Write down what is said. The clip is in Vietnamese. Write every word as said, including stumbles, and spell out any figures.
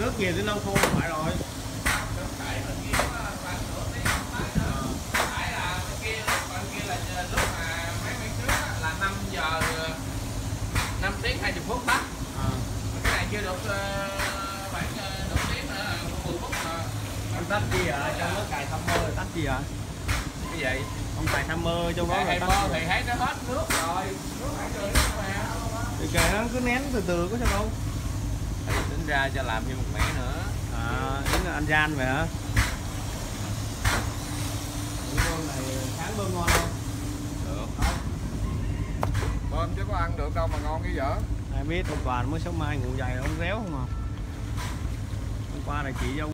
Nước nhiều thì lâu khô không phải rồi. Nước chảy bên kia nó khoảng nửa tiếng tới đó. Chảy là bên kia, bên kia là lúc mà mấy mấy trước á, là năm giờ năm tiếng hai mươi phút tắt. À. Cái này chưa được khoảng nửa tiếng nữa là mười phút rồi. Anh tắt gì ạ? Trong nó cài timer tắt gì ạ? Cái gì? Ông cài timer trong đó là Cài tắt timer gì? thì thấy nó hết nước rồi. Nước phải trời nước mà. Thì kệ nó cứ nén từ từ có sao đâu. Thì tính ra cho làm thêm một mẻ nữa. À, tính là anh gian vậy hả? Những con này sáng bơm ngon không? Được. Bơm chứ có ăn được đâu mà ngon cái dở. Ai biết hôm qua mới sáng mai ngủ dày ông réo không à. Hôm qua là chị dâu